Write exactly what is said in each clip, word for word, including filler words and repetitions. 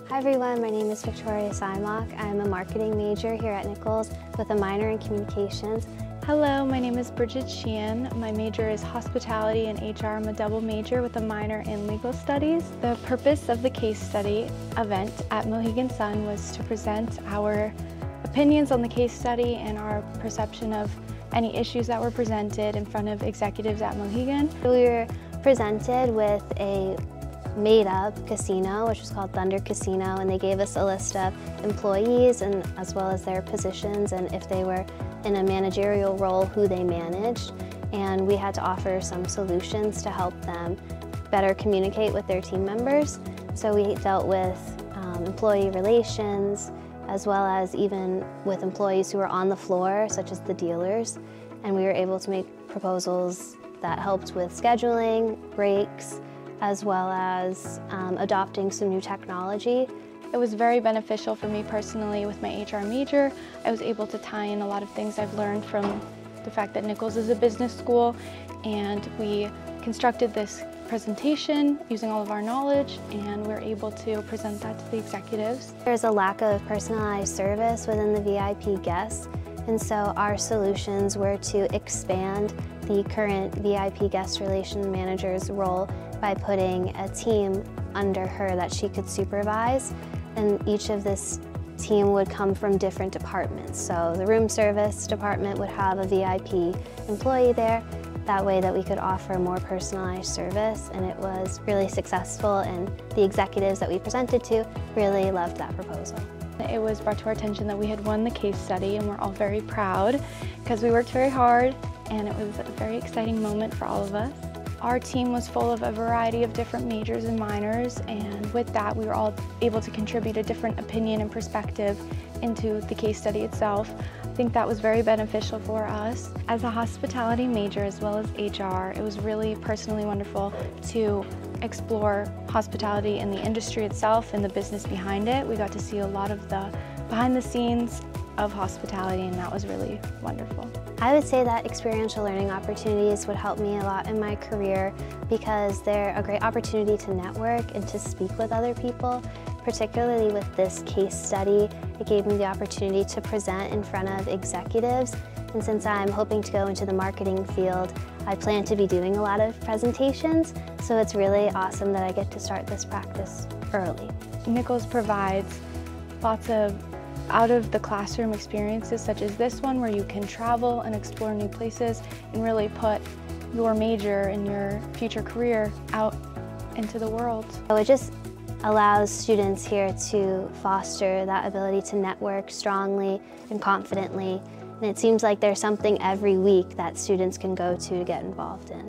Hi everyone, my name is Victoria Symock. I'm a marketing major here at Nichols with a minor in communications. Hello, my name is Brigid Sheehan. My major is hospitality and H R. I'm a double major with a minor in legal studies. The purpose of the case study event at Mohegan Sun was to present our opinions on the case study and our perception of any issues that were presented in front of executives at Mohegan. We were presented with a made-up casino, which was called Thunder Casino, and they gave us a list of employees and as well as their positions and if they were in a managerial role, who they managed. And we had to offer some solutions to help them better communicate with their team members. So we dealt with um, employee relations, as well as even with employees who were on the floor, such as the dealers. And we were able to make proposals that helped with scheduling, breaks, as well as um, adopting some new technology. It was very beneficial for me personally with my H R major. I was able to tie in a lot of things I've learned from the fact that Nichols is a business school, and we constructed this presentation using all of our knowledge, and we're able to present that to the executives. There's a lack of personalized service within the V I P guests, and so our solutions were to expand the current V I P guest relation manager's role by putting a team under her that she could supervise, and each of this team would come from different departments. So the room service department would have a V I P employee there, that way that we could offer more personalized service, and it was really successful, and the executives that we presented to really loved that proposal. It was brought to our attention that we had won the case study, and we're all very proud because we worked very hard, and it was a very exciting moment for all of us. Our team was full of a variety of different majors and minors, and with that we were all able to contribute a different opinion and perspective into the case study itself. I think that was very beneficial for us. As a hospitality major as well as H R, it was really personally wonderful to explore hospitality and the industry itself and the business behind it. We got to see a lot of the behind the scenes of hospitality, and that was really wonderful. I would say that experiential learning opportunities would help me a lot in my career because they're a great opportunity to network and to speak with other people. Particularly with this case study, it gave me the opportunity to present in front of executives, and since I'm hoping to go into the marketing field, I plan to be doing a lot of presentations, so it's really awesome that I get to start this practice early. Nichols provides lots of out of the classroom experiences such as this one, where you can travel and explore new places and really put your major and your future career out into the world. So it just allows students here to foster that ability to network strongly and confidently, and it seems like there's something every week that students can go to to get involved in.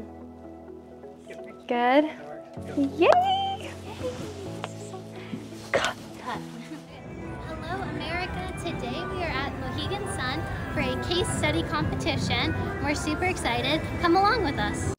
Good. Yay! Hello America, today we are at Mohegan Sun for a case study competition. We're super excited. Come along with us.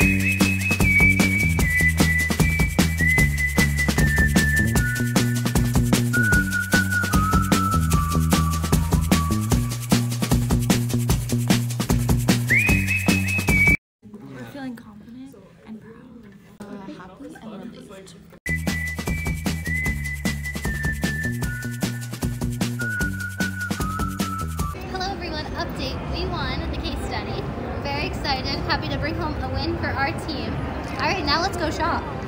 We're feeling confident and proud, uh, happy and relieved. Update, we won the case study. We're very excited, happy to bring home a win for our team. All right, now let's go shop.